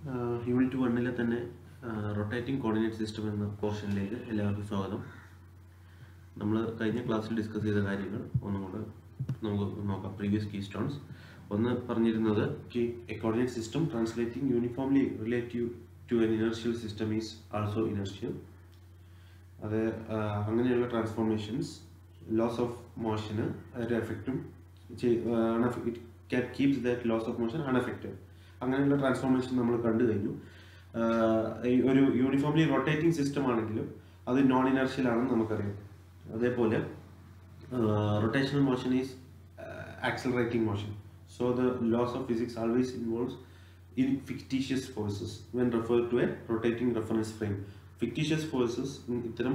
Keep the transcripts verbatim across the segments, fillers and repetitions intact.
Unit വണ്ണിലെ തന്നെ rotating coordinate system എന്ന പോർഷനിലേക്ക് എല്ലാവർക്കും സ്വാഗതം. നമ്മൾ കഴിഞ്ഞ ക്ലാസ്സിൽ ഡിസ്കസ് ചെയ്ത കാര്യങ്ങൾ ഒന്നുകൂടെ നമുക്ക് നോക്കാം. പ്രീവിയസ് കീ സ്റ്റോൺസ് ഒന്ന് പറഞ്ഞിരുന്നത് a coordinate system translating uniformly relative to an inertial system is also inertial. അത് അങ്ങനെയുള്ള ട്രാൻസ്ഫോർമേഷൻസ് ലോസ് ഓഫ് മോഷന് ഒരു എഫക്റ്റും it keeps that laws of motion unaffected. അങ്ങനെയുള്ള ട്രാൻസ്ഫോർമേഷൻ നമ്മൾ കണ്ടു കഴിഞ്ഞു. ഒരു യൂണിഫോംലി റൊട്ടേറ്റിംഗ് സിസ്റ്റം ആണെങ്കിലും അത് നോൺ ഇനർഷ്യൽ ആണെന്ന് നമുക്കറിയാം. അതേപോലെ rotational motion is accelerating motion. So the laws of physics always involves in fictitious forces when refer to a rotating reference frame. Fictitious forces ഇത്തരം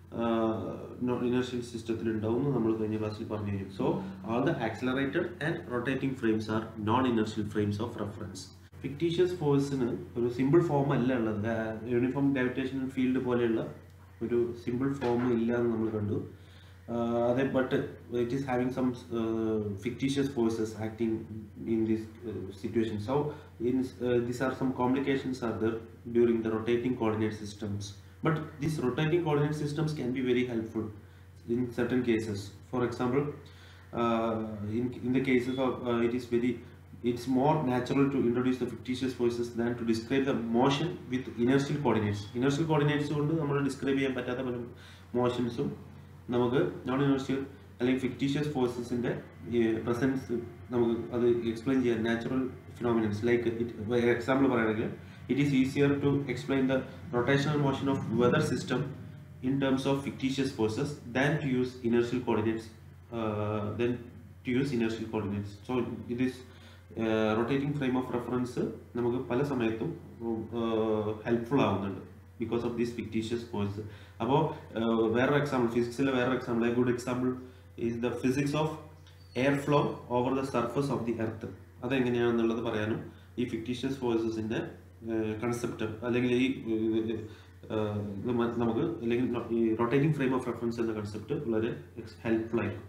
നോൺ ഇനർഷ്യൽ സിസ്റ്റത്തിൽ ഉണ്ടാവും നമ്മൾ കഴിഞ്ഞ ക്ലാസ്സിൽ പറഞ്ഞു കഴിഞ്ഞു. So all the accelerated and rotating frames are non inertial frames of reference. Fictitious ഫോഴ്സിന് ഒരു സിമ്പിൾ ഫോം അല്ല ഉള്ളത്. യൂണിഫോം ഗ്രാവിറ്റേഷണൽ ഫീൽഡ് പോലെയുള്ള ഒരു സിമ്പിൾ ഫോം ഇല്ല എന്ന് നമ്മൾ കണ്ടു. അതെ, but it is having some fictitious forces acting in this situation. So in these are some complications are there during the rotating coordinate systems. But these rotating coordinate systems can be very helpful in certain cases. For example, uh, in, in the cases of uh, it is very it's more natural to introduce the fictitious forces than to describe the motion with inertial coordinates. Inertial coordinates കൊണ്ട് നമ്മൾ describe ചെയ്യാൻ പറ്റാത്ത പല മോഷൻസും നമുക്ക് non inertial അല്ലെങ്കിൽ fictitious ഫോഴ്സസിന്റെ presence നമുക്ക് അത് എക്സ്പ്ലെയിൻ ചെയ്യാൻ നാച്ചുറൽ ഫിനോമിനൻസ് ലൈക്ക് എക്സാമ്പിൾ പറയുകയാണെങ്കിൽ it is easier to explain the rotational motion of weather system in terms of fictitious forces than to use inertial coordinates uh, than to use inertial coordinates. So it is uh, rotating frame of reference നമുക്ക് പല സമയത്തും helpful ആവുന്നുണ്ട് because of these fictitious force. അപ്പോൾ വേറൊരു example ഫിസിക്സിലെ വേറൊരു example a good example is the physics of air flow over the surface of the earth. അതെങ്ങനെയാണെന്നുള്ളത് പറയാനും ഈ ഫിക്റ്റീഷ്യസ് ഫോഴ്സസിന്റെ കൺസെപ്റ്റ് അല്ലെങ്കിൽ ഈ നമുക്ക് അല്ലെങ്കിൽ ഈ റൊട്ടേറ്റിംഗ് ഫ്രെയിം ഓഫ് റെഫറൻസ് എന്ന കൺസെപ്റ്റ് വളരെ ഹെൽപ്ഫുൾ ആയിരിക്കും.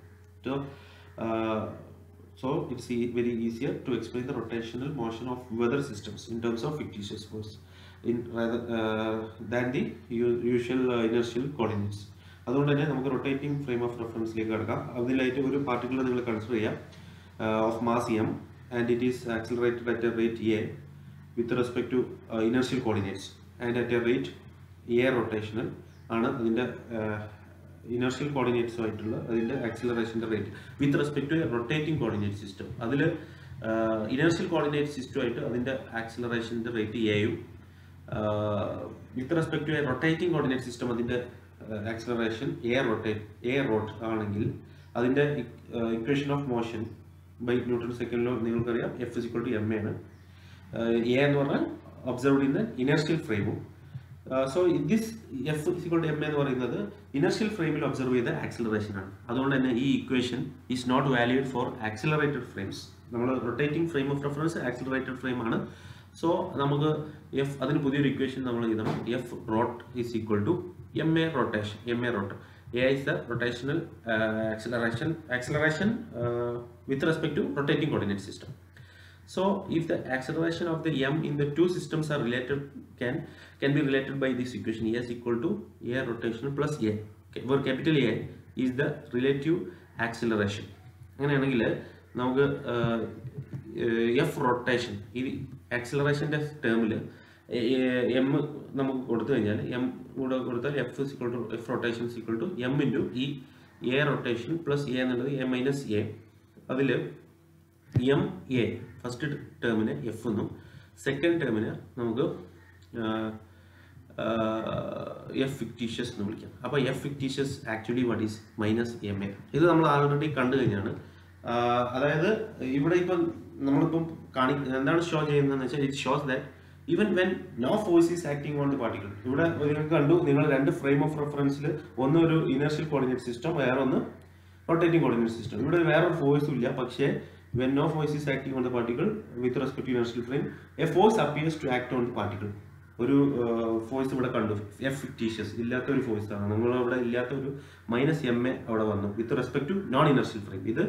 So it's very easier to explain the rotational motion of weather systems in terms of fictitious force in than the usual inertial coordinates. അതുകൊണ്ട് തന്നെ നമുക്ക് റൊട്ടേറ്റിംഗ് ഫ്രെയിം ഓഫ് റെഫറൻസിലേക്ക് കിടക്കാം. അതിലായിട്ട് ഒരു particle നിങ്ങൾ consider ചെയ്യാം of mass M and it is accelerated at a rate A with respect to uh, inertial coordinates and at a rate a rotational ആണ് അതിൻ്റെ inertial coordinates ആയിട്ടുള്ള അതിൻ്റെ ആക്സിലറേഷൻ്റെ rate with respect to a rotating coordinate system. അതിൽ inertial coordinate സിസ്റ്റമായിട്ട് അതിൻ്റെ ആക്സിലറേഷൻ്റെ rate എയും with respect to a rotating coordinate system അതിൻ്റെ acceleration A rotate A rot ആണെങ്കിൽ അതിൻ്റെ equation of motion by Newton second law നിങ്ങൾക്കറിയാം F is equal to M ആണ്. എ എന്ന് പറഞ്ഞാൽ ഒബ്സർവ്ഡ് ഇൻ ദ ഇനർഷ്യൽ ഫ്രെയിമും. So this F equal to M എന്ന് പറയുന്നത് ഇനർഷ്യൽ ഫ്രെയിമിൽ ഒബ്സർവ് ചെയ്ത ആക്സിലറേഷൻ ആണ്. അതുകൊണ്ട് തന്നെ ഈ equation is not valid for accelerated frames. നമ്മൾ rotating frame of reference accelerated frame ആണ്. സോ നമുക്ക് എഫ് അതിന് പുതിയൊരു ഇക്വേഷൻ നമ്മൾ എഴുതണം. F rot is equal to M A rotation. M A rot A is the rotational uh, acceleration acceleration uh, with respect to rotating coordinate system. So if the acceleration of the m in the two systems are related can can be related by this equation E is equal to a rotational plus a, okay, where capital A is the relative acceleration. അങ്ങനെയാണെങ്കിൽ നമുക്ക് F rotation ഈ ആക്സിലറേഷൻ്റെ ടേമിൽ M നമുക്ക് കൊടുത്തു കഴിഞ്ഞാൽ M കൂടെ കൊടുത്താൽ F is equal to F rotation is equal to M into ഈ എ റൊട്ടേഷൻ പ്ലസ് എ എന്നുള്ളത് എ മൈനസ് എ. അതിൽ എം എ ഫസ്റ്റ് ടേമിന് എഫ് എന്നും സെക്കൻഡ് ടേമിന് നമുക്ക് എഫ് ഫിക്റ്റീഷ്യസ് എന്ന് വിളിക്കാം. അപ്പോൾ F fictitious actually what is minus M A. ഇത് നമ്മൾ ആൾറെഡി കണ്ടു കഴിഞ്ഞാണ്. അതായത് ഇവിടെ ഇപ്പം നമ്മളിപ്പം കാണി എന്താണ് ഷോ ചെയ്യുന്നതെന്ന് വെച്ചാൽ it shows that even when no force is acting on the particle. ഇവിടെ നിങ്ങൾക്ക് കണ്ടു, നിങ്ങൾ രണ്ട് ഫ്രെയിം ഓഫ് റെഫറൻസിൽ ഒന്ന് ഒരു ഇനർഷ്യൽ കോർഡിനേറ്റ് സിസ്റ്റം, വേറെ ഒന്ന് റൊട്ടേറ്റിംഗ് കോർഡിനേറ്റ് സിസ്റ്റം. ഇവിടെ വേറൊരു ഫോഴ്സും ഇല്ല. പക്ഷേ when no force is acting on the particle with respect to inertial frame, a force appears to act on the particle. ഒരു ഫോഴ്സ് ഇവിടെ കണ്ടു, എഫ് ഫിക്റ്റീഷ്യസ് ഇല്ലാത്ത ഒരു ഫോഴ്സ് ആണ്. നമ്മൾ അവിടെ ഇല്ലാത്ത ഒരു മൈനസ് എം എ അവിടെ വന്നു with respect to non inertial frame. ഇത്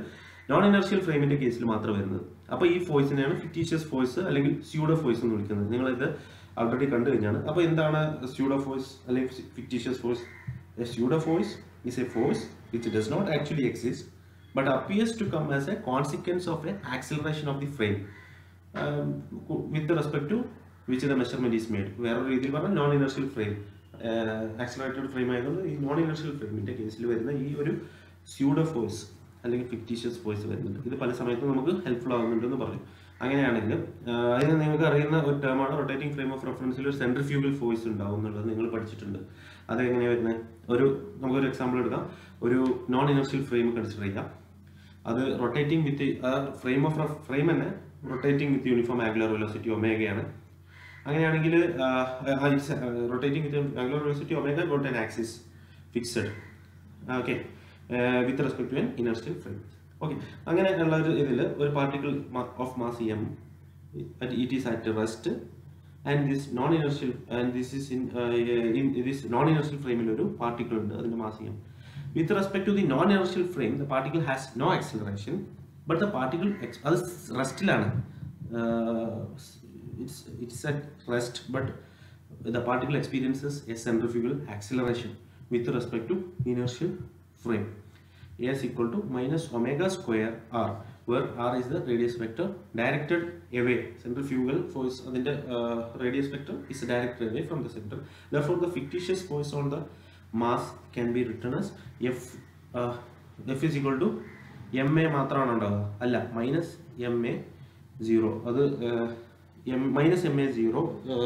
നോൺ ഇനർഷ്യൽ ഫ്രെയിമിന്റെ കേസിൽ മാത്രം വരുന്നത്. അപ്പോൾ ഈ ഫോഴ്സിനെയാണ് ഫിക്റ്റീഷ്യസ് ഫോഴ്സ് അല്ലെങ്കിൽ സ്യൂഡോ ഫോഴ്സ് എന്ന് വിളിക്കുന്നത്. നിങ്ങളിത് ഓൾറെഡി കണ്ടു കഴിഞ്ഞാണ്. അപ്പോൾ എന്താണ് സ്യൂഡോ ഫോഴ്സ് അല്ലെങ്കിൽ fictitious force? A pseudo force is a force which does not actually exist but appears to come as a consequence of an acceleration of the frame um, with respect to which the measurement is made. വേറൊരു രീതിയിൽ പറഞ്ഞാൽ non inertial frame, accelerated frame ആയതുകൊണ്ട് ഈ non inertial ഫ്രെയിമിന്റെ കേസിൽ വരുന്ന ഈ ഒരു സ്യൂഡോ ഫോഴ്സ് അല്ലെങ്കിൽ ഫിക്റ്റീഷ്യസ് ഫോഴ്സ് വരുന്നുണ്ട്. ഇത് പല സമയത്തും നമുക്ക് ഹെൽപ്ഫുൾ ആകുന്നുണ്ടെന്ന് പറയും. അങ്ങനെയാണെങ്കിൽ അതിന് നിങ്ങൾക്ക് അറിയുന്ന ഒരു ടേമാണ് റൊട്ടേറ്റിംഗ് ഫ്രെയിം ഓഫ് റെഫറൻസിൽ ഒരു സെൻട്രിഫ്യൂഗൽ ഫോഴ്സ് ഉണ്ടാവും എന്നുള്ളത് നിങ്ങൾ പഠിച്ചിട്ടുണ്ട്. അതെങ്ങനെയാണ് വരുന്നത്? ഒരു നമുക്കൊരു എക്സാമ്പിൾ എടുക്കാം. ഒരു നോൺ ഇനർഷ്യൽ ഫ്രെയിം കൺസിഡർ ചെയ്യാം. അത് rotating with frame of frame തന്നെ rotating with uniform angular velocity ഒമേഗയാണ്. അങ്ങനെയാണെങ്കിൽ rotating with angular velocity omega got an axis fixed okay with respect to an inertial frame. Okay, അങ്ങനെയുള്ള ഒരു ഇതിൽ ഒരു particle of mass M it is at rest and this non-inertial and this is in uh, in this non-inertial frame il oru particle undu adinte mass m. With respect to the non-inertial frame, the particle has no acceleration but the particle adu rest ilana, uh, it's it's at rest but the particle experiences a centrifugal acceleration with respect to inertial frame. A is equal to minus omega square r, where r is the radius vector directed away. Centrifugal force and the uh, radius vector is directed away from the center. Therefore, the fictitious force on the mass can be written as F. Uh, F is equal to ma മാത്രമാണ് ഉണ്ടാവുക അല്ല minus M A zero. അത് minus M A zero,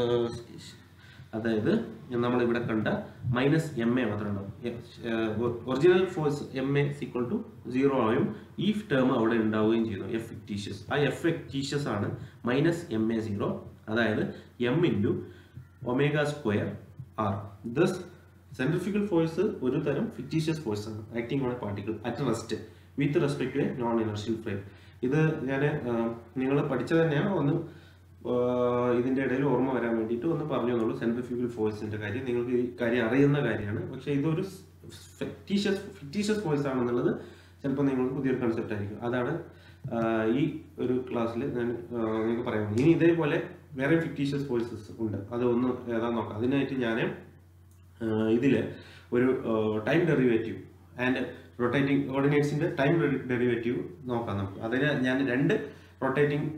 അതായത് നമ്മൾ ഇവിടെ കണ്ട minus M A മാത്രം ഉണ്ടാവും. Original force M A equal to zero ആയും ഈ ടേം അവിടെ ഉണ്ടാവുകയും ചെയ്യുന്നു എഫ് ഫിക്റ്റീഷ്യസ്. ആ എഫ് ഫിക്റ്റീഷ്യസ് ആണ് മൈനസ് എം എ സീറോ, അതായത് M into omega square R. Thus centrifugal force ഒരു തരം ഫിക്റ്റീഷ്യസ് ഫോഴ്സ് ആണ് acting on a particle at rest with respect to a non inertial frame. ഇത് ഞാൻ നിങ്ങൾ പഠിച്ചത് തന്നെയാണ്, ഒന്ന് ഇതിൻ്റെ ഇടയിൽ ഓർമ്മ വരാൻ വേണ്ടിയിട്ട് ഒന്ന് പറഞ്ഞു എന്നുള്ളൂ. സെൻട്രിഫ്യൂഗൽ ഫോഴ്സിൻ്റെ കാര്യം നിങ്ങൾക്ക് ഈ കാര്യം അറിയുന്ന കാര്യമാണ്, പക്ഷേ ഇതൊരു ഫിക്റ്റീഷ്യസ് ഫിക്റ്റീഷ്യസ് ഫോഴ്സ് ആണെന്നുള്ളത് ചിലപ്പോൾ നിങ്ങൾക്ക് പുതിയൊരു കൺസെപ്റ്റ് ആയിരിക്കും. അതാണ് ഈ ഒരു ക്ലാസ്സിൽ ഞാൻ നിങ്ങൾക്ക് പറയാം. ഇനി ഇതേപോലെ വേറെ ഫിക്റ്റീഷ്യസ് ഫോഴ്സസ് ഉണ്ട്, അത് ഒന്ന് ഏതാന്ന് നോക്കാം. അതിനായിട്ട് ഞാൻ ഇതിൽ ഒരു ടൈം ഡെറിവേറ്റീവ് ആൻഡ് റൊട്ടേറ്റിംഗ് കോർഡിനേറ്റ്സിൻ്റെ ടൈം ഡെറിവേറ്റീവ് നോക്കാം നമുക്ക്. അതിന് ഞാൻ രണ്ട് റൊട്ടേറ്റിംഗ്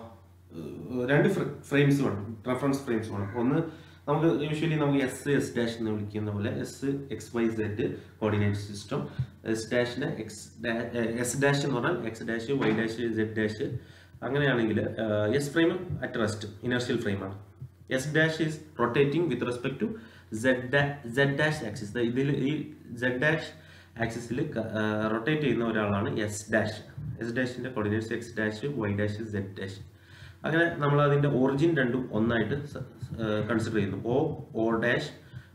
രണ്ട് ഫ്രെയിംസ് വേണം, റെഫറൻസ് ഫ്രെയിംസ് വേണം. ഒന്ന് നമുക്ക് യൂഷ്വലി നമുക്ക് എസ് എസ് ഡാഷ് എന്ന് വിളിക്കുന്ന പോലെ S X Y Z coordinate system, S ഡാഷിന് എക്സ് എസ് ഡാഷ് എന്ന് പറഞ്ഞാൽ X dash Y dash Z dash. അങ്ങനെയാണെങ്കിൽ S frame at rest inertial ഫ്രെയിമാണ്. S dash is rotating with respect to Z Z dash axis. ഇതിൽ ഈ Z dash ആക്സിസിൽ rotate ചെയ്യുന്ന ഒരാളാണ് എസ് ഡാഷ്. എസ് ഡാഷിൻ്റെ coordinates X dash Y dash Z dash. അങ്ങനെ നമ്മൾ അതിൻ്റെ ഒറിജിൻ രണ്ടും ഒന്നായിട്ട് കൺസിഡർ ചെയ്യുന്നു. O O dash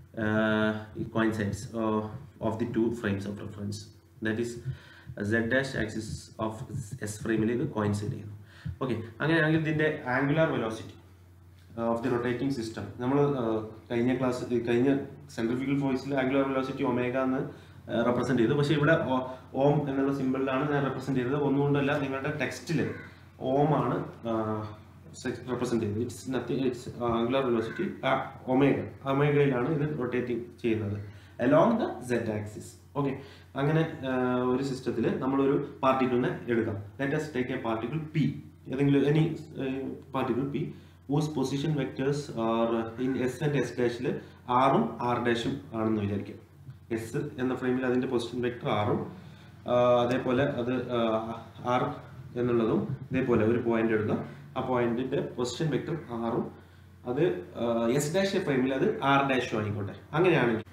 coincides of the two frames of reference, that is Z dash axis of S ഫ്രെയിമിൽ ഇത് കോയിൻസൈഡ് ചെയ്യുന്നു. ഓക്കെ, അങ്ങനെയാണെങ്കിൽ ഇതിൻ്റെ angular velocity of the rotating system നമ്മൾ കഴിഞ്ഞ ക്ലാസ് കഴിഞ്ഞ സെൻട്രിഫ്യൂഗൽ ഫോഴ്സിൽ ആംഗുലാർ വെലോസിറ്റി ഒമേഗ എന്ന് റെപ്രസെൻറ്റ് ചെയ്തു. പക്ഷേ ഇവിടെ ഓം എന്നുള്ള സിമ്പിളിലാണ് ഞാൻ റെപ്രസെൻറ്റ് ചെയ്തത്. ഒന്നുകൊണ്ടല്ല, നിങ്ങളുടെ ടെക്സ്റ്റിൽ ഓം ആണ് റെപ്രസെൻറ്റ് ചെയ്തത്. It's nothing, it's angular velocity omega. ഒമേഗയിലാണ് ഇത് റൊട്ടേറ്റിംഗ് ചെയ്യുന്നത് along the Z axis. Okay, അങ്ങനെ ഒരു സിസ്റ്റത്തിൽ നമ്മളൊരു പാർട്ടിക്കിളിനെ എടുക്കാം. Let us take a particle P, ഏതെങ്കിലും any particle P whose position vectors are in S and S ഡാഷിൽ ആറും ആർ ഡാഷും ആണെന്ന് വിചാരിക്കാം. എസ് എന്ന ഫ്രെയിമിൽ അതിൻ്റെ പൊസിഷൻ വെക്ടർ ആറും അതേപോലെ അത് ആർ എന്നുള്ളതും ഇതേപോലെ ഒരു പോയിന്റ് എടുക്കാം. ആ പോയിന്റിന്റെ പൊസിഷൻ വെക്ടർ ആറും അത് എസ് ഡാഷ് ഫ്രെയിമിൽ അത് ആർ ഡാഷും ആയിക്കോട്ടെ. അങ്ങനെയാണെങ്കിൽ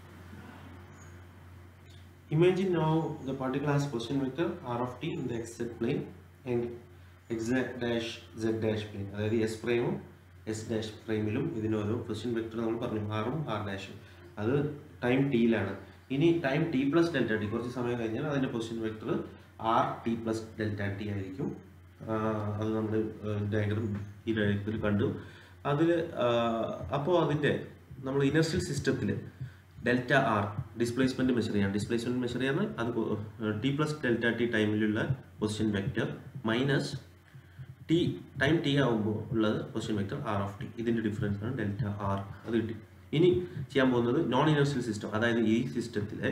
imagine now the particle has position vector r of t in the xz plane and xz dash z dash plane. അതായത് എസ് ഫ്രെയിമും എസ് ഡാഷ് ഫ്രെയിമിലും ഇതിനോരോ പൊസിഷൻ വെക്ടർ നമ്മൾ പറഞ്ഞു ആറും ആർ ഡാഷും. അത് ടൈം ടിയിലാണ്. ഇനി time T plus delta T, കുറച്ച് സമയം കഴിഞ്ഞാൽ അതിൻ്റെ position vector R T plus delta T ആയിരിക്കും. അത് നമ്മൾ ഡയഗ്രം ഈ ഡയഗ്രത്തിൽ കണ്ടു. അതിൽ അപ്പോൾ അതിൻ്റെ നമ്മൾ ഇനർഷ്യൽ സിസ്റ്റത്തിൽ ഡെൽറ്റ ആർ ഡിസ്പ്ലേസ്മെൻറ്റ് മെഷർ ചെയ്യാം. ഡിസ്പ്ലേസ്മെൻറ്റ് മെഷർ ചെയ്യാൻ അത് ടി പ്ലസ് ഡെൽറ്റ ടി ടൈമിലുള്ള position vector minus T time T ആകുമ്പോൾ ഉള്ളത് position vector R of T. ഇതിൻ്റെ ഡിഫറൻസ് ആണ് ഡെൽറ്റ ആർ. അത് കിട്ടി. ഇനി ചെയ്യാൻ പോകുന്നത് നോൺ ഇനേർഷ്യൽ സിസ്റ്റം, അതായത് ഈ സിസ്റ്റത്തിലെ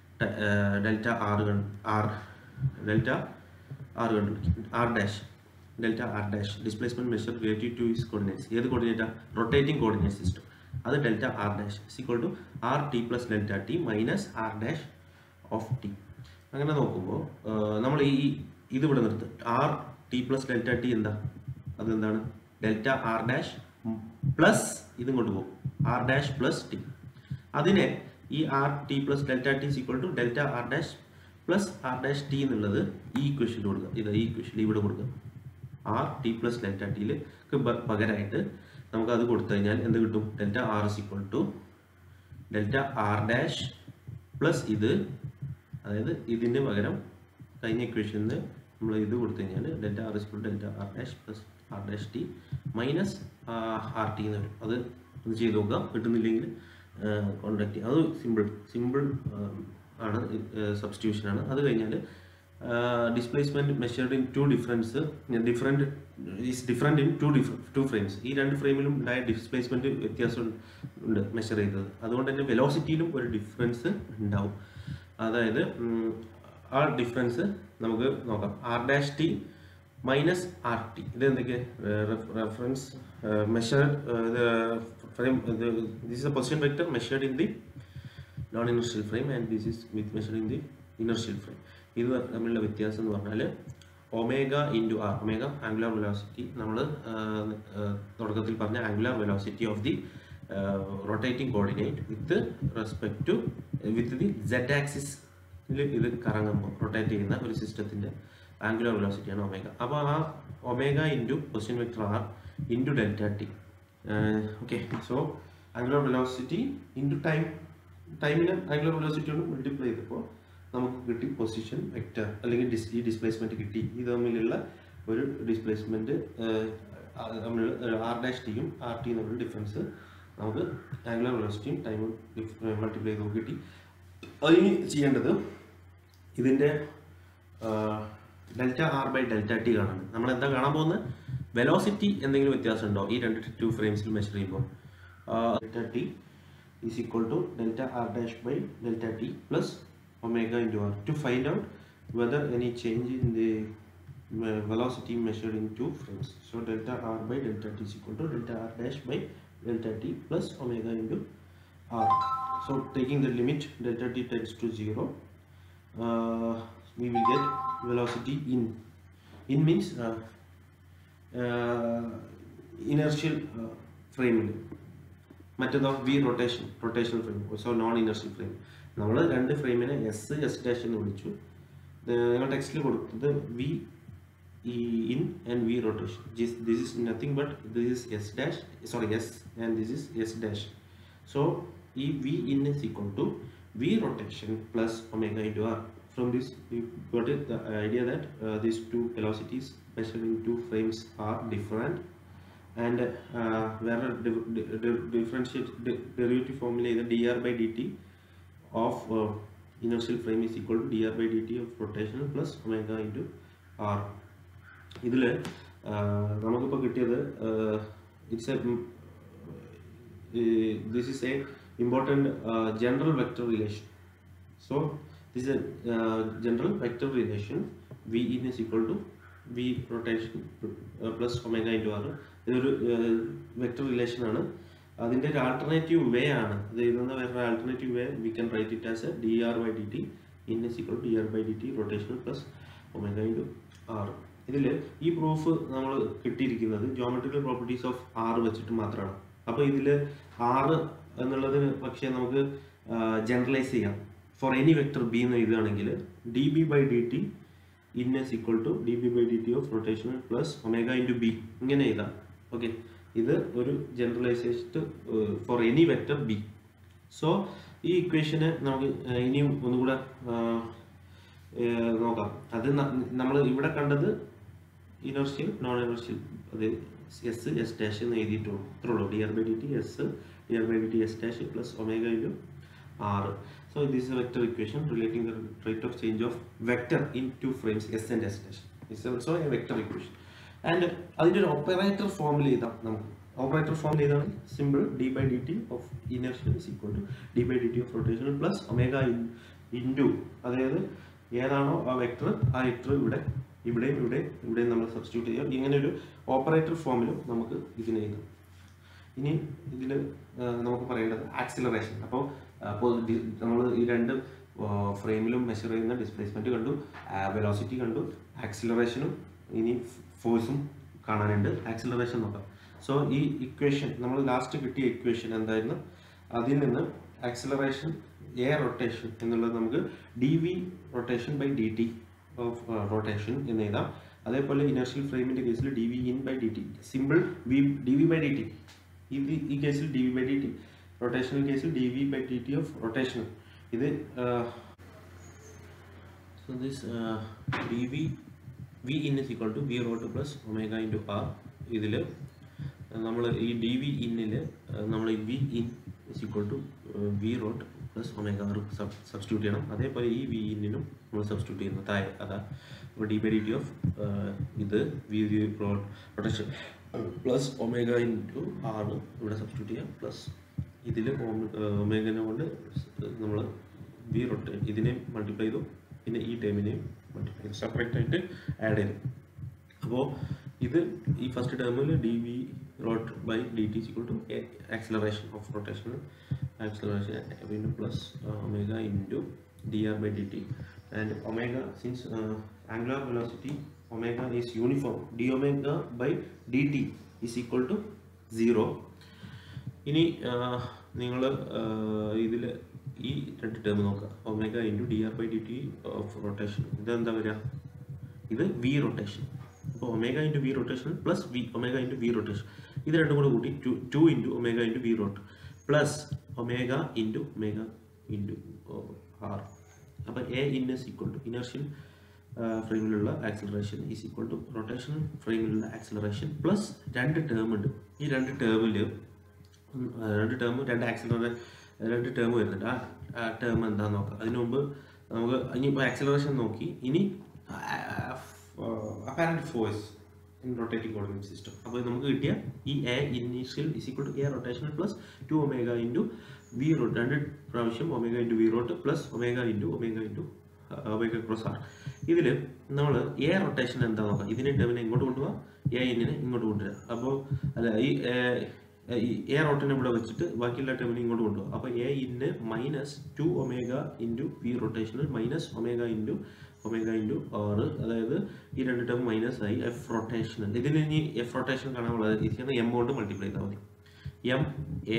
delta R R delta R കണ്ടുപിടിക്കും. R dash delta R dash displacement measure relative to his coordinates. ഏത് കോർഡിനേറ്റാ? Rotating coordinate system. അത് delta R dash is equal to R T plus delta T minus R dash of T. അങ്ങനെ നോക്കുമ്പോൾ നമ്മൾ ഈ ഇത് ഇവിടെ നിർത്തും. R T plus delta T എന്താ? അതെന്താണ്? ഡെൽറ്റ ആർ ഡാഷ് പ്ലസ് ഇതും കൊണ്ടുപോകും ആർ ഡാഷ് പ്ലസ് ടി. അതിനെ ഈ R T plus delta T is equal to delta R dash plus R dash T എന്നുള്ളത് ഈ ഇക്വേഷനിൽ കൊടുക്കുക. ഇത് ഈ ഇക്വേഷനിൽ ഇവിടെ കൊടുക്കുക. ആർ ടി പ്ലസ് ഡെൽറ്റ ടിയിൽ പകരമായിട്ട് നമുക്ക് അത് കൊടുത്തു കഴിഞ്ഞാൽ എന്ത് കിട്ടും? Delta R is equal to delta R dash plus ഇത്, അതായത് ഇതിന് പകരം കഴിഞ്ഞ ഇക്വേഷനിൽ നമ്മൾ ഇത് കൊടുത്തു കഴിഞ്ഞാൽ delta R is equal to delta R dash plus R dash T minus R T എന്ന് വരും. അത് ഒന്ന് ചെയ്ത് നോക്കുക. കിട്ടുന്നില്ലെങ്കിൽ കോൺടാക്ട് ചെയ്യുക. അത് സിമ്പിൾ സിമ്പിൾ ആണ്, സബ്സ്റ്റിറ്റ്യൂഷൻ ആണ്. അത് കഴിഞ്ഞാൽ displacement measured in two difference different is different in two different two frames. ഈ രണ്ട് ഫ്രെയിമിലും ഉണ്ടായ ഡിസ്പ്ലേസ്മെൻറ്റ് വ്യത്യാസം ഉണ്ട് മെഷർ ചെയ്തത്. അതുകൊണ്ട് തന്നെ വെലോസിറ്റിയിലും ഒരു ഡിഫറൻസ് ഉണ്ടാവും. അതായത് ആ ഡിഫറൻസ് നമുക്ക് നോക്കാം. R dash T minus R T ഇത് എന്തൊക്കെ? Reference measured frame. This is a position vector measured in the non inertial frame and this is with measured in the inertial frame. ഇത് തമ്മിലുള്ള വ്യത്യാസം എന്ന് പറഞ്ഞാൽ omega into R. Omega angular velocity, നമ്മൾ തുടക്കത്തിൽ പറഞ്ഞ angular velocity of the rotating coordinate with respect to with the Z ആക്സിസിൽ ഇത് കറങ്ങുമ്പോൾ റൊട്ടേറ്റ് ചെയ്യുന്ന ഒരു സിസ്റ്റത്തിൻ്റെ ആംഗുലാർ വെലോസിറ്റിയാണ് ഒമേഗ. അപ്പോൾ ആ omega into position vector R into delta T. Okay, so angular velocity into time ടൈമിന് ആംഗുലാർ വെലോസിറ്റി കൊണ്ട് multiply ചെയ്തപ്പോൾ നമുക്ക് കിട്ടി പൊസിഷൻ വെക്റ്റർ, അല്ലെങ്കിൽ ഡിസ് ഈ ഡിസ്പ്ലേസ്മെൻറ്റ് കിട്ടി. ഇത് തമ്മിലുള്ള ഒരു ഡിസ്പ്ലേസ്മെൻറ്റ് തമ്മിലുള്ള ആർ ഡാഷ് ടിയും ആർ ടിയും തമ്മിലുള്ള ഡിഫറൻസ് നമുക്ക് ആംഗുലാർ വെലോസിറ്റിയും ടൈമും മൾട്ടിപ്ലൈ ചെയ്ത് കിട്ടി. അതിന് ചെയ്യേണ്ടത് ഇതിൻ്റെ delta R by delta T കാണാൻ. നമ്മൾ എന്താ കാണാൻ പോകുന്നത്? വെലോസിറ്റി എന്തെങ്കിലും വ്യത്യാസം ഉണ്ടോ ഈ രണ്ട് ടു ഫ്രെയിംസിൽ മെഷർ ചെയ്യുമ്പോൾ? Delta T is equal to delta R dash by delta T plus omega into r to find out whether any change in the uh, velocity measured in two frames. So delta r by delta t is equal to delta r dash by delta t plus omega into r. So taking the limit delta t tends to zero, uh, we will get velocity in. In means uh, uh, inertial uh, frame. മറ്റേതോ V rotation rotational frame, so non inertial frame. നമ്മൾ രണ്ട് ഫ്രെയിമിനെ S S dash എന്ന് വിളിച്ചു. ഞങ്ങൾ ടെക്സ്റ്റിൽ കൊടുത്തത് V in and V rotation. This is nothing but this is S dash sorry S and this is S dash. So ഈ V in is equal to V rotation plus omega into R. From this we got it the idea that uh, these two velocities measured in two frames are different, and uh, where the differentiate derivative formula is dr by dt of uh, inertial frame is equal to dr by dt of rotational plus omega into r. ഇതിൽ നമുക്കിപ്പോൾ കിട്ടിയത് it's a this is a important general vector relation. So this is a uh, general vector relation. V in is equal to V rotation uh, plus omega into r. ഇതൊരു vector relation ആണ്. അതിൻ്റെ ഒരു alternative way ആണ് ഇത്. എഴുതുന്ന വേറെ alternative way we can write it as A D R by D T in is equal to D R by D T rotational plus omega into R. ഇതിൽ ഈ proof നമ്മൾ കിട്ടിയിരിക്കുന്നത് ജോമെട്രിക്കൽ പ്രോപ്പർട്ടീസ് ഓഫ് ആർ വെച്ചിട്ട് മാത്രമാണ്. അപ്പോൾ ഇതിൽ ആറ് എന്നുള്ളതിന് പക്ഷേ നമുക്ക് ജനറലൈസ് ചെയ്യാം. ഫോർ എനി വെക്ടർ ബി എന്ന് എഴുതുകയാണെങ്കിൽ D B by D T in is equal to D B by D T of rotational plus omega into B ഇങ്ങനെ എഴുതാം. ഓക്കെ, ഇത് ഒരു generalization for any vector B. So ഈ ഇക്വേഷന് നമുക്ക് ഇനിയും ഒന്നുകൂടെ നോക്കാം. അത് നമ്മൾ ഇവിടെ കണ്ടത് ഇനർഷ്യൽ നോൺ ഇനർഷ്യൽ, അത് എസ് എസ് ഡാഷ് എന്ന് എഴുതിയിട്ടുള്ളൂ. ഇത്രയുള്ളൂ. D R by D T S D R by D T S dash plus omega into R. So this is a vector equation relating the rate of change of vector in two frames S and S dash. It's also a vector equation. And അതിൻ്റെ ഒരു operator ഫോമിൽ ചെയ്താൽ നമുക്ക് operator ഫോമിൽ ചെയ്താണ് simple D by D T of inertial is equal to D by D T of rotation plus omega into, അതായത് ഏതാണോ ആ വെക്ടർ ആ വെക്ടർ ഇവിടെ ഇവിടെയും ഇവിടെ ഇവിടെയും നമ്മൾ സബ്സ്റ്റിറ്റ്യൂട്ട് ചെയ്യാം. ഇങ്ങനെ ഒരു ഓപ്പറേറ്റർ ഫോമിലും നമുക്ക് ഇതിനെ എഴുതാം. ഇനി ഇതിൽ നമുക്ക് പറയേണ്ടത് ആക്സിലറേഷൻ. അപ്പോൾ അപ്പോൾ നമ്മൾ ഈ രണ്ട് ഫ്രെയിമിലും മെഷർ ചെയ്യുന്ന ഡിസ്പ്ലേസ്മെൻറ്റ് കണ്ടു, വെലോസിറ്റി കണ്ടു, ആക്സിലറേഷനും ഇനി ഫോഴ്സും കാണാനുണ്ട്. ആക്സിലറേഷൻ നോക്കാം. സോ ഈ ഇക്വേഷൻ നമ്മൾ ലാസ്റ്റ് കിട്ടിയ ഇക്വേഷൻ എന്തായിരുന്നു? അതിൽ നിന്ന് ആക്സിലറേഷൻ എ റൊട്ടേഷൻ എന്നുള്ളത് നമുക്ക് D V rotation by D T of rotation എന്ന് എഴുതാം. അതേപോലെ ഇനർഷ്യൽ ഫ്രെയിമിൻ്റെ കേസിൽ D V in by D T, simple V D V by D T. ഇത് ഈ കേസിൽ D V by D T, rotational കേസിൽ D V by D T of rotational. ഇത് so this D V V in is equal to V rot plus omega into R. ഇതിൽ നമ്മൾ ഈ D V ഇന്നിൽ നമ്മൾ V in is equal to V rot plus omega R substitute ചെയ്യണം. അതേപോലെ ഈ V ഇന്നിനും നമ്മൾ substitute ചെയ്യുന്നു താഴെ. അതാ അപ്പോൾ D by D T of ഇത് V V rot rotation plus omega into R ഇവിടെ സബ്സ്റ്റിറ്റ്യൂട്ട് ചെയ്യാം. പ്ലസ് ഇതിൽ ഒമേഗനെ കൊണ്ട് നമ്മൾ വി റൊട്ടേ ഇതിനെ മൾട്ടിപ്ലൈ ചെയ്തു, പിന്നെ ഈ ടേമിനെയും മൾട്ടിപ്ലൈ ചെയ്തു, സെപ്പറേറ്റ് ആയിട്ട് ആഡ് ചെയ്തു. അപ്പോൾ ഇത് ഈ ഫസ്റ്റ് ടേമിൽ D V rot by D T equal to acceleration of rotational acceleration പിന്നെ plus omega into D R by D T. And omega since angular velocity omega is uniform, d omega by dt is equal to zero. ഇനി നിങ്ങൾ ഇതിൽ ഈ രണ്ട് term നോക്കുക, omega into D R by D T of rotation. ഇതെന്താ വരിക? ഇത് V rotation. അപ്പോൾ omega into V rotation plus V omega into V rotation, ഇത് രണ്ടും കൂടെ കൂട്ടി two two into omega into V rot plus omega into omega into R. അപ്പോൾ A in is equal to inertial ഫ്രെയിമിലുള്ള acceleration is equal to rotational ഫ്രെയിമിലുള്ള acceleration plus രണ്ട് term ഉണ്ട്. ഈ രണ്ട് ടേമിൽ രണ്ട് ടേം രണ്ട് ആക്സിലറേ രണ്ട് ടേം വരുന്നുണ്ട്. ആ ടേം എന്താണെന്ന് നോക്കാം. അതിനു മുമ്പ് നമുക്ക് ഇനിയിപ്പോൾ ആക്സിലറേഷൻ നോക്കി, ഇനി apparent force in rotating coordinate system. അപ്പോൾ നമുക്ക് കിട്ടിയ ഈ A initial is equal to A rotational plus two omega into V rot, രണ്ട് പ്രാവശ്യം omega into V rot plus omega into omega into omega cross R. ഇതിൽ നമ്മൾ A rotation എന്താ നോക്കാം. ഇതിനെ ടേമിനെ ഇങ്ങോട്ട് കൊണ്ടുപോകാം, എ ഇന്നിനെ ഇങ്ങോട്ട് കൊണ്ടുവരാം. അപ്പോൾ അല്ല ഈ എ റോട്ടിനെ ഇവിടെ വെച്ചിട്ട് ബാക്കിയുള്ള ടേമിനെ ഇങ്ങോട്ട് കൊണ്ടുപോകാം. അപ്പോൾ A in minus two omega into V rotational minus omega into omega into R, അതായത് ഈ രണ്ട് ടേം മൈനസ് ആയി എഫ് റൊട്ടേഷണൽ. ഇതിന് ഇനി എഫ് റൊട്ടേഷൻ കാണാൻ വളരെ ഈസിയാണ്, എം കൊണ്ട് മൾട്ടിപ്ലൈ ചെയ്താൽ മതി. M A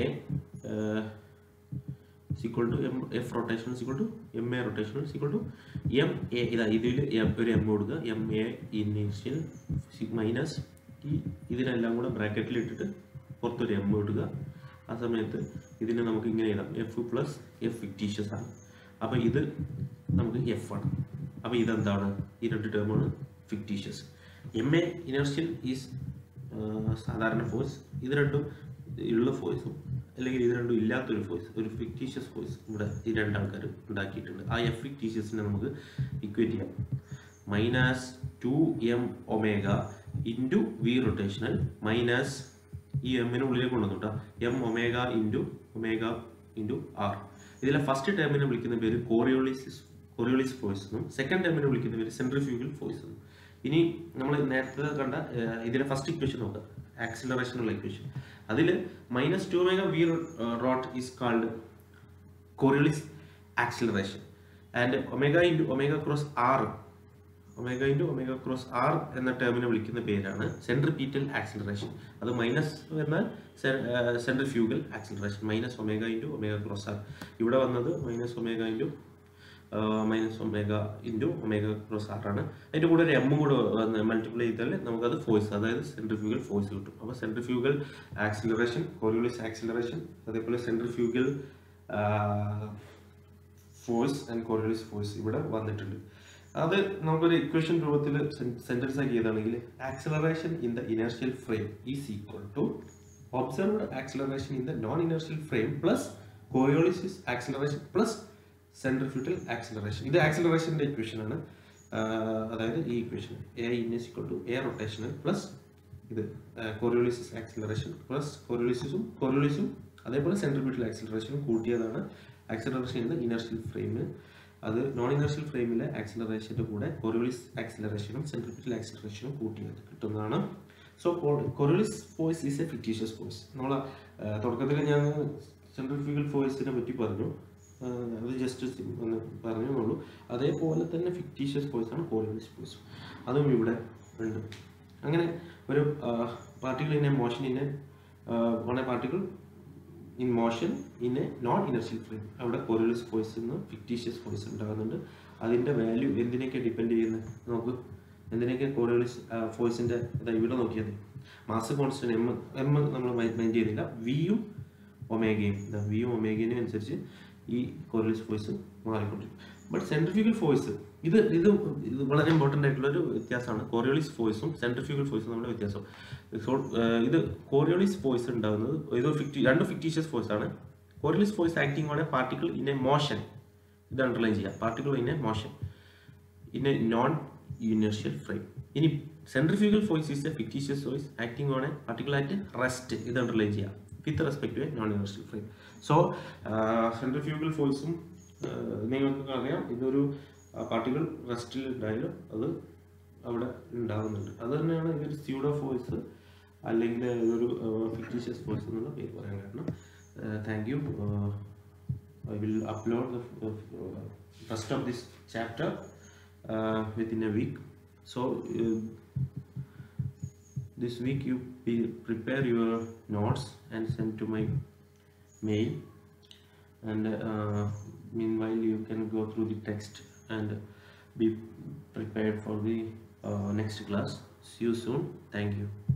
equal to m f rotation is equal to ma rotation is equal to m a. ഇതാ ഇതിൽ ഒരു എം കൊടുക്കുക, എം എ ഇനീഷ്യൽ മൈനസ് ഈ ഇതിനെല്ലാം കൂടെ ബ്രാക്കറ്റിൽ ഇട്ടിട്ട് പുറത്തൊരു എം ഇടുക. ആ സമയത്ത് ഇതിനെ നമുക്ക് ഇങ്ങനെ എഴുതാം, എഫ് പ്ലസ് എഫ് ഫിക്റ്റീഷ്യസ് ആണ്. അപ്പോൾ ഇത് നമുക്ക് എഫ് ആണ്. അപ്പോൾ ഇതെന്താണ്? ഈ രണ്ട് ടേമാണ് fictitious. M A inertial is സാധാരണ ഫോഴ്സ്, ഇത് രണ്ടും ഉള്ള ഫോഴ്സും അല്ലെങ്കിൽ ഇത് രണ്ടും ഇല്ലാത്തൊരു ഫോഴ്സ്, ഒരു ഫിക്റ്റീഷ്യസ് ഫോഴ്സ് ഇവിടെ ഈ രണ്ടാൾക്കാർ ഉണ്ടാക്കിയിട്ടുണ്ട്. ആ എഫ് ഫിക്റ്റീഷ്യസിനെ നമുക്ക് ഇക്വേറ്റ് ചെയ്യാം. Minus two M omega into V rotational minus ഈ എമ്മിന് ഉള്ളിലേക്ക് കൊണ്ടുവന്നു കേട്ടോ, M omega into omega into R. ഇതിലെ ഫസ്റ്റ് ടേമിനെ വിളിക്കുന്ന പേര് കോറിയോളിസിസ് കോറിയോളിസ് ഫോഴ്സ് എന്നും സെക്കൻഡ് ടേമിനെ വിളിക്കുന്ന പേര് സെൻട്രിഫ്യൂഗൽ ഫോഴ്സ് എന്നും. ഇനി നമ്മൾ നേരത്തെ കണ്ട ഇതിലെ ഫസ്റ്റ് ഇക്വേഷൻ നോക്കുക, ആക്സിലറേഷനുള്ള ഇക്വേഷൻ. അതിൽ minus two omega v rot is called Coriolis acceleration and omega into omega cross r omega into omega cross r എന്ന ടേമിനെ വിളിക്കുന്ന പേരാണ് സെൻട്രിപീറ്റൽ ആക്സിലറേഷൻ. അത് മൈനസ് എന്നാൽ centrifugal acceleration, minus omega into omega cross r. ഇവിടെ വന്നത് minus omega into minus omega into omega cross r ആണ്. അതിൻ്റെ കൂടെ ഒരു എമ്മും കൂടെ മൾട്ടിപ്ലൈ ചെയ്താൽ നമുക്കത് ഫോഴ്സ്, അതായത് സെൻട്രിഫ്യൂഗൽ ഫോഴ്സ് കിട്ടും. അപ്പോൾ സെൻട്രിഫ്യൂഗൽ ആക്സിലറേഷൻ, കോറിയോളിസ് ആക്സിലറേഷൻ, അതേപോലെ centrifugal force and Coriolis force ഇവിടെ വന്നിട്ടുണ്ട്. അത് നമുക്കൊരു ഇക്വേഷൻ രൂപത്തിൽ സെന്റൻസ് ആക്കി ചെയ്താണെങ്കിൽ acceleration in the inertial frame is equal to observed acceleration in the non inertial frame plus Coriolis acceleration plus centrifugal acceleration. This acceleration equation ആണ്. അതായത് ഈ equation A in is equal to A rotational plus ഇത് Coriolis acceleration plus Coriolisഉം Coriolisഉം അതേപോലെ centrifugal acceleration കൂട്ടിയതാണ് acceleration in the inertial frame. അത് non inertial ഫ്രെയിമിലെ ആക്സിലറേഷൻ്റെ കൂടെ Coriolis acceleration centrifugal acceleration കൂട്ടിയത് കിട്ടുന്നതാണ്. So Coriolis force is a fictitious force. നമ്മൾ തുടക്കത്തിൽ ഞാൻ സെൻട്രിഫ്യൂഗൽ ഫോഴ്സിനെ പറ്റി പറഞ്ഞു, അത് ജസ്റ്റ് ഒന്ന് പറഞ്ഞുള്ളൂ. അതേപോലെ തന്നെ ഫിക്റ്റീഷ്യസ് ഫോഴ്സ് ആണ് Coriolis ഫോഴ്സ്, അതും ഇവിടെ ഉണ്ട്. അങ്ങനെ ഒരു particle in a motion in a one a particle in motion in a non inertial frame, അവിടെ Coriolis ഫോഴ്സ് എന്ന് ഫിക്റ്റീഷ്യസ് ഫോഴ്സ് ഉണ്ടാകുന്നുണ്ട്. അതിൻ്റെ വാല്യൂ എന്തിനൊക്കെ ഡിപ്പെൻഡ് ചെയ്യുന്നത് നോക്ക്. എന്തിനൊക്കെ Coriolis ഫോഴ്സിൻ്റെ ഇവിടെ നോക്കിയാൽ മാസ് കോൺസ്റ്റന്റ് എം എം നമ്മൾ മൈൻഡ് ചെയ്തില്ല, വിയും ഒമേഗയും വിയും ഒമേഗയും അനുസരിച്ച് ഈ Coriolis ഫോഴ്സ് മാറിക്കൊണ്ടിരിക്കും. ബട്ട് സെൻട്രിഫ്യൂഗൽ ഫോഴ്സ് ഇത് ഇത് ഇത് വളരെ ഇമ്പോർട്ടൻ്റ് ആയിട്ടുള്ളൊരു വ്യത്യാസമാണ്. Coriolis ഫോഴ്സും സെൻട്രിഫ്യൂഗൽ ഫോഴ്സും നമ്മുടെ വ്യത്യാസം. സോ ഇത് Coriolis ഫോഴ്സ് ഉണ്ടാകുന്നത് ഇത് ഫിക്റ്റി രണ്ട് ഫിക്റ്റീഷ്യസ് ഫോഴ്സ് ആണ്. Coriolis force acting on a particle in a motion, ഇത് അണ്ടർലൈൻ ചെയ്യുക, particle in a motion in a non inertial frame. ഇനി centrifugal force is a fictitious force acting on a particle at rest, ഇത് underline ചെയ്യുക with respect to a non inertial frame. So centrifugal ഫോഴ്സും നിങ്ങൾക്ക് അറിയാം, ഇതൊരു particle റെസ്റ്റിൽ ഉണ്ടായാലും അത് അവിടെ ഉണ്ടാകുന്നുണ്ട്. അത് തന്നെയാണ് ഇതൊരു സ്യൂഡോ ഫോഴ്സ് അല്ലെങ്കിൽ ഇതൊരു ഫിക്റ്റീഷ്യസ് ഫോഴ്സ് എന്നുള്ള പേര് പറയാൻ കാരണം. Thank you. I will upload the rest of this chapter Uh, within a week. So uh, this week you be prepare your notes and send to my mail, and uh, meanwhile you can go through the text and be prepared for the uh, next class. See you soon. Thank you.